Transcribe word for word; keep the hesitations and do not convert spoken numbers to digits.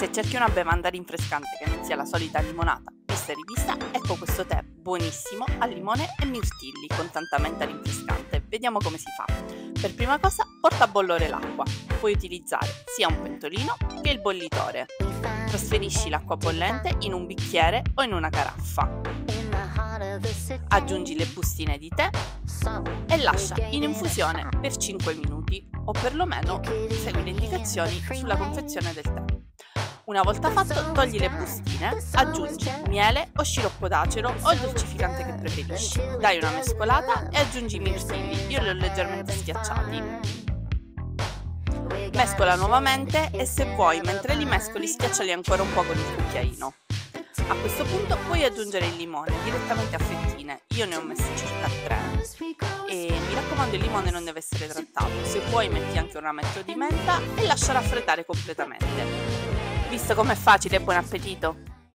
Se cerchi una bevanda rinfrescante che non sia la solita limonata vista e rivista, ecco questo tè buonissimo al limone e mirtilli con tanta menta rinfrescante. Vediamo come si fa. Per prima cosa porta a bollore l'acqua. Puoi utilizzare sia un pentolino che il bollitore. Trasferisci l'acqua bollente in un bicchiere o in una caraffa. Aggiungi le bustine di tè e lascia in infusione per cinque minuti o perlomeno segui le indicazioni sulla confezione del tè. Una volta fatto, togli le bustine, aggiungi miele o sciroppo d'acero o il dolcificante che preferisci. Dai una mescolata e aggiungi i mirtilli, io li ho leggermente schiacciati. Mescola nuovamente e se vuoi, mentre li mescoli, schiacciali ancora un po' con il cucchiaino. A questo punto puoi aggiungere il limone direttamente a fettine, io ne ho messi circa tre e mi raccomando il limone non deve essere trattato, se vuoi metti anche un rametto di menta e lascia raffreddare completamente. Visto com'è facile, buon appetito!